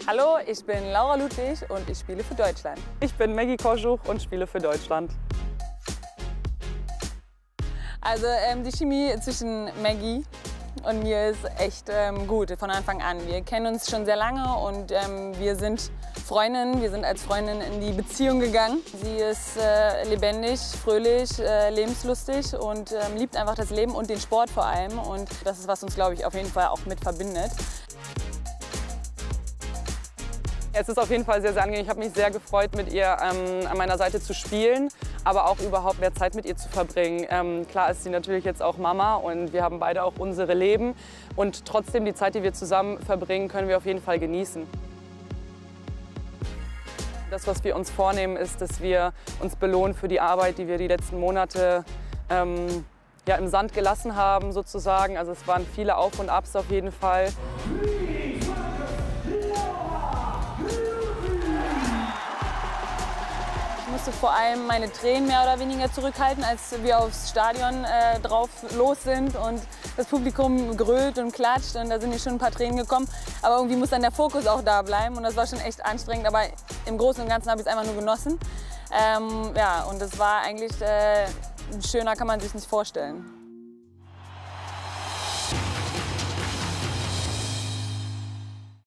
Hallo, ich bin Laura Ludwig und ich spiele für Deutschland. Ich bin Maggie Koschuk und spiele für Deutschland. Also die Chemie zwischen Maggie und mir ist echt gut von Anfang an. Wir kennen uns schon sehr lange und wir sind Freundinnen. Wir sind als Freundin in die Beziehung gegangen. Sie ist lebendig, fröhlich, lebenslustig und liebt einfach das Leben und den Sport vor allem. Und das ist, was uns, glaube ich, auf jeden Fall auch mit verbindet. Es ist auf jeden Fall sehr, sehr angenehm. Ich habe mich sehr gefreut, mit ihr an meiner Seite zu spielen, aber auch überhaupt mehr Zeit mit ihr zu verbringen. Klar ist sie natürlich jetzt auch Mama und wir haben beide auch unsere Leben. Und trotzdem die Zeit, die wir zusammen verbringen, können wir auf jeden Fall genießen. Das, was wir uns vornehmen, ist, dass wir uns belohnen für die Arbeit, die wir die letzten Monate ja, im Sand gelassen haben, sozusagen. Also es waren viele Auf und Abs auf jeden Fall. Ich musste vor allem meine Tränen mehr oder weniger zurückhalten, als wir aufs Stadion drauf los sind und das Publikum grölt und klatscht und da sind mir schon ein paar Tränen gekommen. Aber irgendwie muss dann der Fokus auch da bleiben und das war schon echt anstrengend, aber im Großen und Ganzen habe ich es einfach nur genossen. Ja, und das war eigentlich schöner, kann man sich nicht vorstellen.